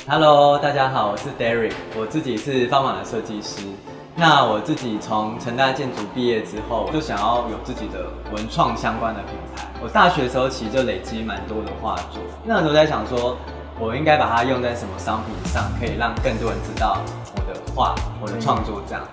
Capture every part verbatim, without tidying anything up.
Hello， 大家好，我是 Derek， 我自己是方法的设计师。那我自己从成大建筑毕业之后，就想要有自己的文创相关的品牌。我大学的时候其实就累积蛮多的画作，那时候在想说，我应该把它用在什么商品上，可以让更多人知道我的画、我的创作这样。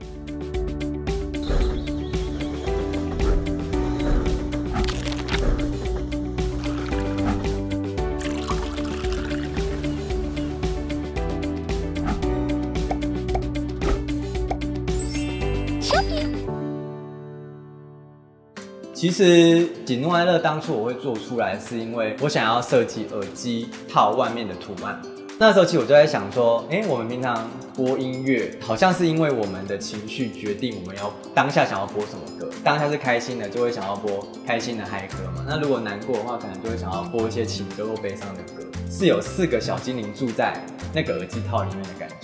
其实喜怒哀乐当初我会做出来，是因为我想要设计耳机套外面的图案。那时候其实我就在想说，哎、欸，我们平常播音乐，好像是因为我们的情绪决定我们要当下想要播什么歌。当下是开心的，就会想要播开心的嗨歌嘛。那如果难过的话，可能就会想要播一些情歌或悲伤的歌。是有四个小精灵住在那个耳机套里面的感觉。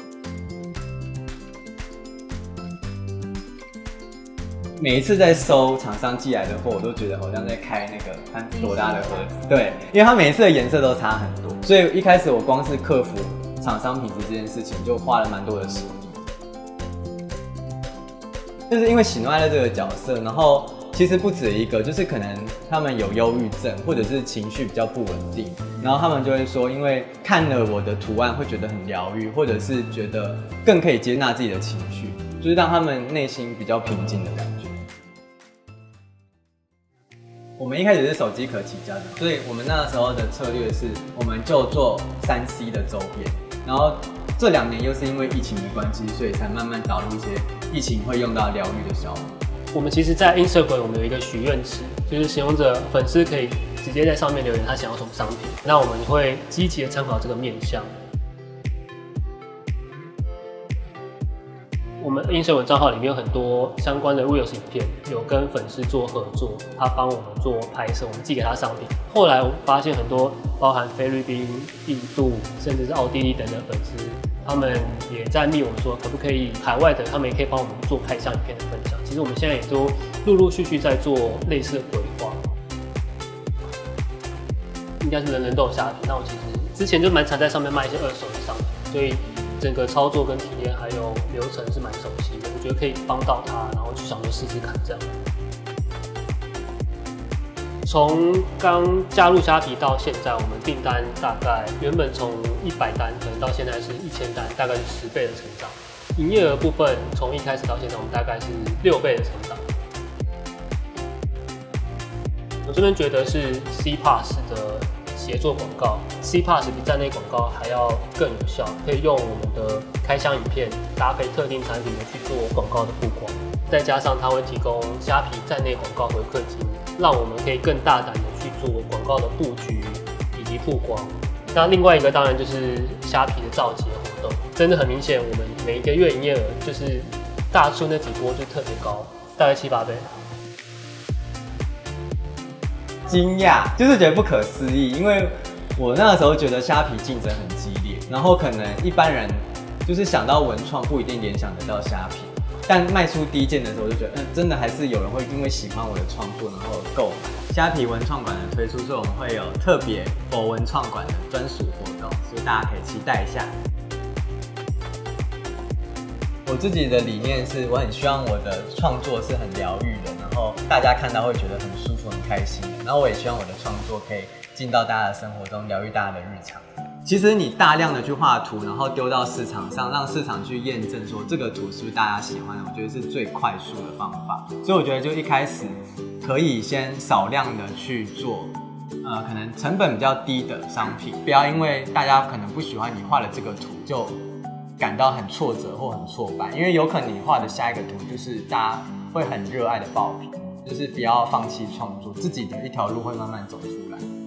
每一次在收厂商寄来的货，我都觉得好像在开那个潘多拉的盒子。对，因为它每一次的颜色都差很多，所以一开始我光是克服厂商品质这件事情，就花了蛮多的心力。就是因为喜怒哀乐这个角色，然后其实不止一个，就是可能他们有忧郁症，或者是情绪比较不稳定，然后他们就会说，因为看了我的图案会觉得很疗愈，或者是觉得更可以接纳自己的情绪，就是让他们内心比较平静的感觉。我们一开始是手机壳起家的，所以我们那时候的策略是，我们就做三 C 的周边，然后这两年又是因为疫情的关系，所以才慢慢导入一些疫情会用到疗愈的效果。 我们其实，在 Instagram 我们有一个许愿池，就是使用者粉丝可以直接在上面留言他想要什么商品，那我们会积极的参考这个面向。我们 Instagram 账号里面有很多相关的 Reels 影片，有跟粉丝做合作，他帮我们做拍摄，我们寄给他商品。后来我发现很多包含菲律宾、印度，甚至是奥地利等等粉丝，他们也在密我们说，可不可以海外的，他们也可以帮我们做开箱影片的分享。其实我们现在也都陆陆续续在做类似的规划，应该是人人都有虾皮。那我其实之前就蛮常在上面卖一些二手的商品，所以整个操作跟体验还有流程是蛮熟悉的，我觉得可以帮到他，然后就想说试试看这样。从刚加入虾皮到现在，我们订单大概原本从一百单，可能到现在是一千单，大概是十倍的成长。营业额部分从一开始到现在，我们大概是六倍的成长。我这边觉得是 C P A S 的协作广告 ，C P A S 比站内广告还要更有效，可以用我们的开箱影片搭配特定产品的去做广告的曝光，再加上它会提供虾皮站内广告回馈金，让我们可以更大胆的去做广告的布局以及曝光。那另外一个当然就是虾皮的造节活动，真的很明显，我们每一个月营业额就是大促那几波就特别高，大概七八倍。 惊讶，就是觉得不可思议，因为我那个时候觉得虾皮竞争很激烈，然后可能一般人就是想到文创不一定联想得到虾皮，但卖出第一件的时候，我就觉得，嗯，真的还是有人会因为喜欢我的创作，然后购买。虾皮文创馆的推出，所以我们会有特别否文创馆的专属活动，所以大家可以期待一下。我自己的理念是，我很希望我的创作是很疗愈的，然后大家看到会觉得很舒服、很开心的。然后我也希望我的创作可以进到大家的生活中，疗愈大家的日常。其实你大量的去画图，然后丢到市场上，让市场去验证说这个图是不是大家喜欢的，我觉得是最快速的方法。所以我觉得就一开始可以先少量的去做，呃，可能成本比较低的商品，不要因为大家可能不喜欢你画的这个图就感到很挫折或很挫败，因为有可能你画的下一个图就是大家会很热爱的爆品，就是不要放弃创作，自己的一条路会慢慢走出来。